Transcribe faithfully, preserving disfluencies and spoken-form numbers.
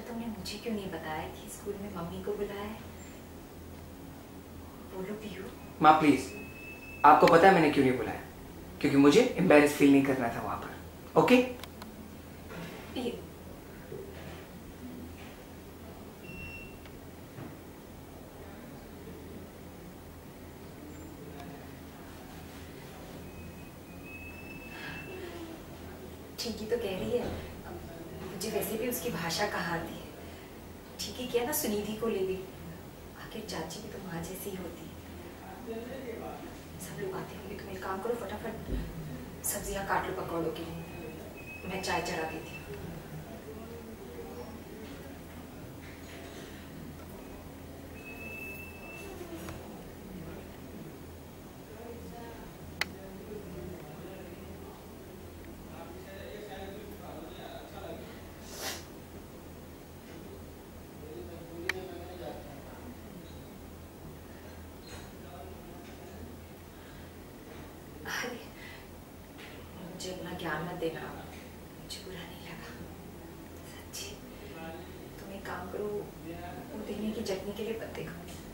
तुमने मुझे क्यों नहीं बताया कि स्कूल में मम्मी को बुलाया है? बोलो पीहू। माँ प्लीज, आपको पता है मैंने क्यों नहीं बुलाया? क्योंकि मुझे एम्बैरेस फील नहीं करना था वहां पर। ओके? पीहू ठीक ही तो कह रही है। मुझे वैसे भी उसकी भाषा कहाँ आती है। ठीक ही किया ना सुनिधि को ले गई। आखिर चाची भी तो माँ जैसी ही होती है। सब लोग आते होंगे, तुम एक काम करो, फटाफट सब्जियां काट लो पकौड़ों के लिए, मैं चाय चढ़ा देती हूँ। मुझे अपना ज्ञान मत देना, मुझे बुरा नहीं लगा सच्ची। तुम एक काम करो, पुदीने की चटनी के लिए पत्ते खाओ।